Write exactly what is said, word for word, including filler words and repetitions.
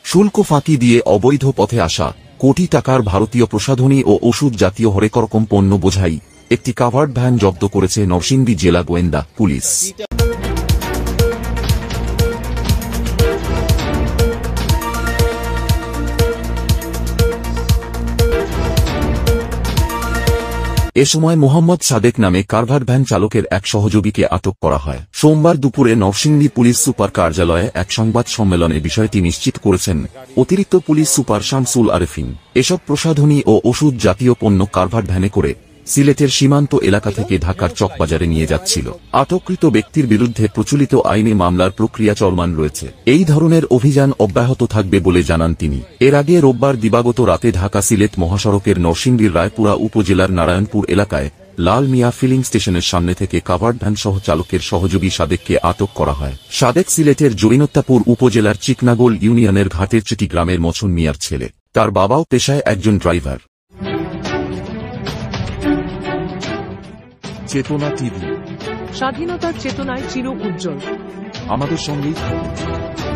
শুল্ক ফাঁকি দিয়ে অবৈধ পথে আসা কোটি টাকার ভারতীয় প্রসাধনী ও ওষুধ জাতীয় হরেকরকম পণ্য বোঝাই একটি কাভার্ড ভ্যান জব্দ করেছে নরসিংদী জেলা গোয়েন্দা পুলিশ। এসময় মোহাম্মদ সাদেক নামে কারভার ভ্যান চালকের এক সহযোগীকে আটক করা হয়। সোমবার দুপুরে নরসিংদী পুলিশ সুপার কার্যালয়ে এক সংবাদ সম্মেলনে বিষয়টি নিশ্চিত করেছেন অতিরিক্ত পুলিশ সুপার শামসুল আরেফিন। এসব প্রসাধনী ও ওষুধ জাতীয় পণ্য কারভার ভ্যানে করে সিলেটের সীমান্ত এলাকা থেকে ঢাকার চকবাজারে নিয়ে যাচ্ছিল। আটককৃত ব্যক্তির বিরুদ্ধে প্রচলিত আইনে মামলার প্রক্রিয়া চলমান রয়েছে। এই ধরনের অভিযান অব্যাহত থাকবে বলে জানান তিনি। এর আগে রোববার দিবাগত রাতে ঢাকা সিলেট মহাসড়কের নরসিংদীর রায়পুরা উপজেলার নারায়ণপুর এলাকায় লাল মিয়া ফিলিং স্টেশনের সামনে থেকে কাভার্ড ভ্যান সহ চালকের সহযোগী সাদেককে আটক করা হয়। সাদেক সিলেটের জৈনত্তাপুর উপজেলার চিকনাগোল ইউনিয়নের ঘাটের চিটি গ্রামের মছন মিয়ার ছেলে। তার বাবাও পেশায় একজন ড্রাইভার। চেতনা টিভি, স্বাধীনতার চেতনায় চির উজ্জ্বল। আমাদের সঙ্গেই থাকুন।